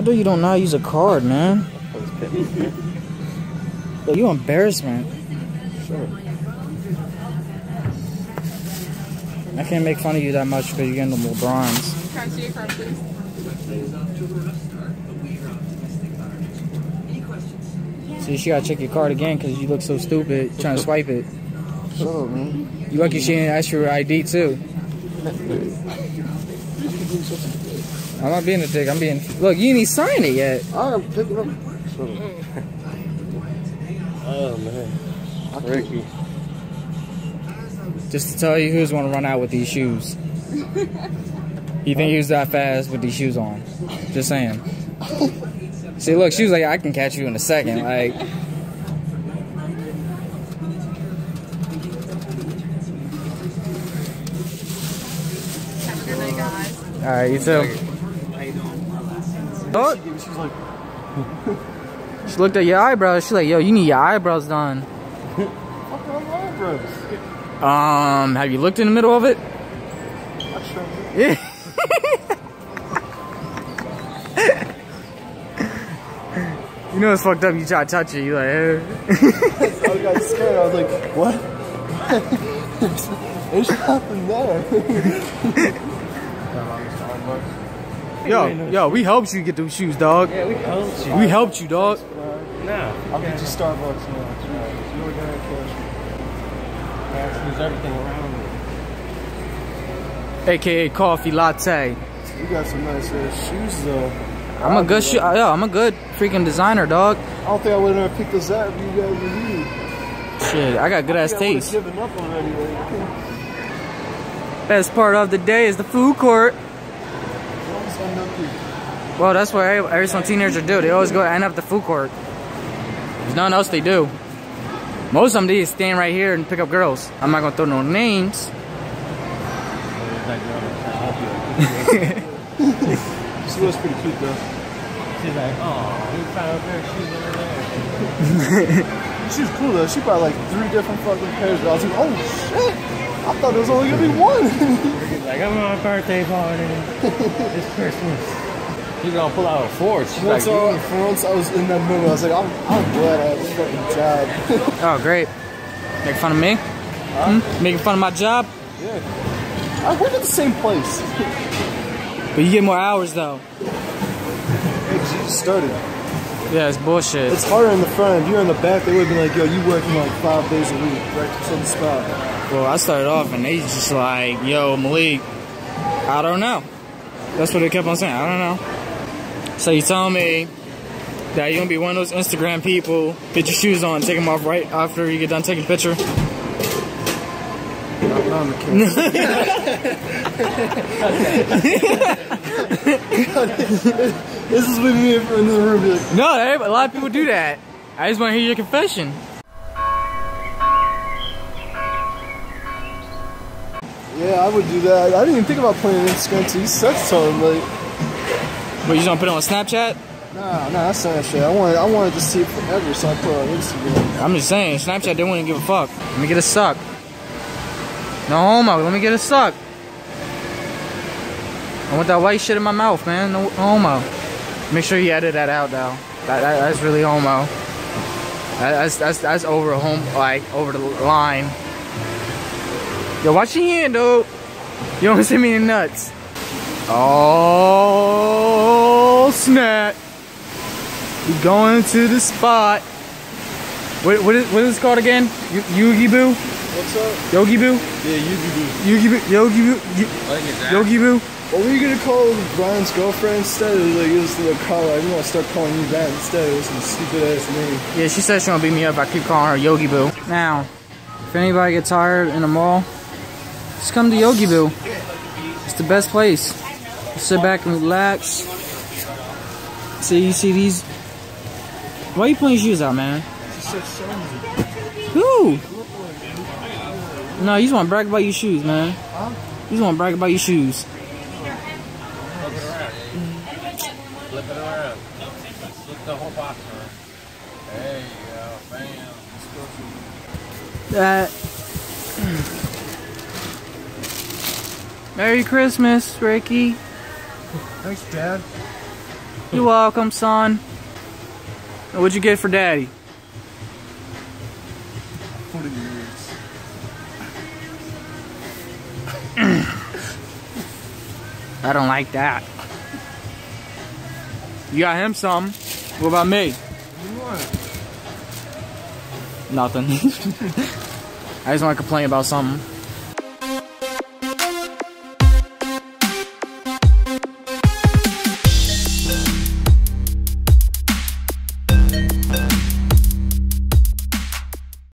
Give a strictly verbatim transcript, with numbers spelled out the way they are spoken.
know you don't know how to use a card, man. Yo, you embarrassment. Sure. I can't make fun of you that much because you're getting the LeBrons. Can I see your card, please? See, she gotta check your card again because you look so stupid trying to swipe it. Shut up, man. You lucky she didn't ask for your I D too. I'm not being a dick. I'm being. Look, you didn't even sign it yet. I'm picking up. Shut up. Oh man, Ricky. Just to tell you who's gonna run out with these shoes. You think he was that fast with these shoes on? Just saying. See, look, she was like, I can catch you in a second. Like. Have a good night, guys. All right, you too. Oh. She's like, She looked at your eyebrows. She's like, yo, you need your eyebrows done. fuck my eyebrows. Um, have you looked in the middle of it? Yeah. You know it's fucked up. You try to touch it. You like, eh. I got scared. I was like, what? There's nothing there. Yo, yo, we helped you get those shoes, dog. Yeah, we helped you. We helped you, dog. No. I'll get you Starbucks now. You're gonna There's everything around me. A K A coffee latte. You got some nice ass shoes though. I'm a good shoe. Yo, I'm a good freaking designer, dog. I don't think I would have picked this up if you guys were you. Shit, I got good ass I taste. given up already. Like. Best part of the day is the food court. Well, that's what every, every some teenagers do. They always go end up at the food court. There's nothing else they do. Most of them, they just stand right here and pick up girls. I'm not gonna throw no names. She was pretty cute though. She's like, oh, you found a pair of shoes over there. She was cool though. She bought like three different fucking pairs. I was like, oh shit! I thought there was only gonna be one. Like, I'm on my birthday party. It's Christmas. She's gonna pull out a fork. She's Once, like, I, for once I was in that moment, I was like, I'm, I'm glad I had this fucking job. Oh, great. Making fun of me? Huh? Hmm? Making fun of my job? Yeah. I work at the same place. But you get more hours though. Yeah, 'cause you just started. Yeah, it's bullshit. It's harder in the front. If you're in the back, they would be like, yo, you working like five days a week, right to the spot. Well, I started off and they just like, yo, Malik, I don't know. That's what they kept on saying, I don't know. So you telling me that you're gonna be one of those Instagram people, get your shoes on, take them off right after you get done taking a picture? Not on the camera. This is with me in the room. Like, No, a lot of people do that. I just want to hear your confession. yeah, I would do that. I didn't even think about playing Instagram until you said something. Like, But you just gonna put it on Snapchat? nah, nah, that's not shit. I wanted, I wanted to see it forever, so I put it on Instagram. I'm just saying, Snapchat, they wouldn't give a fuck. Let me get a suck. No homo, let me get a suck. I want that white shit in my mouth, man. No, no homo. Make sure you edit that out, though. That, that, that's really homo. That, that's that's that's over home, like over the line. Yo, watch your hand, dude. You don't send me any nuts. Oh snap! We going to the spot. What what is what is it called again? Yogi Boo? What's up? Yogi Boo? Yeah, Yogi Boo. Yogi Boo? Yogi Boo? Yogi Boo? What were you gonna call Brian's girlfriend instead? It was like, it was the call. I'm gonna start calling you that instead. It was some stupid ass name. Yeah, she said she gonna beat me up. I keep calling her Yogi Boo. Now, if anybody gets tired in the mall, just come to Yogi Boo. It's the best place. Sit back and relax. See, you see these? Why are you pulling your shoes out, man? Who? No, you just want to brag about your shoes, man. You just want to brag about your shoes. flip it around. Flip the whole box around. There you go, bam. That. Merry Christmas, Ricky. Thanks, Dad. You're welcome, son. What'd you get for daddy? forty years. I don't like that. You got him something. What about me? What? Nothing. I just want to complain about something.